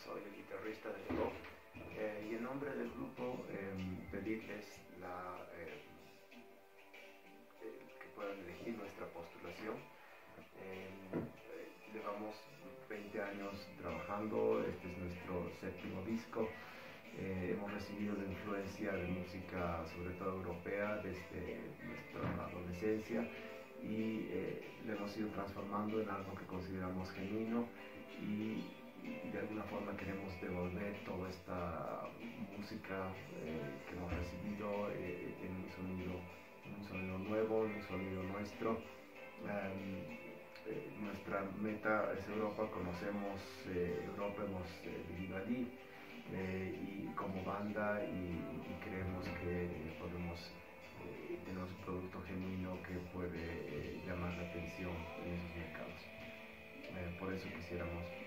soy el guitarrista de Lego, y en nombre del grupo pedirles que puedan elegir nuestra postulación. Llevamos 20 años trabajando, este es nuestro séptimo disco. Hemos recibido la influencia de música, sobre todo europea, desde nuestra adolescencia, y lo hemos ido transformando en algo que consideramos genuino, y de alguna forma queremos devolver toda esta música que hemos recibido en un sonido nuevo, en un sonido nuestro. Nuestra meta es Europa, conocemos Europa, hemos vivido allí, y como banda, y creemos que podemos tener un producto genuino que puede llamar la atención en esos mercados. Por eso quisiéramos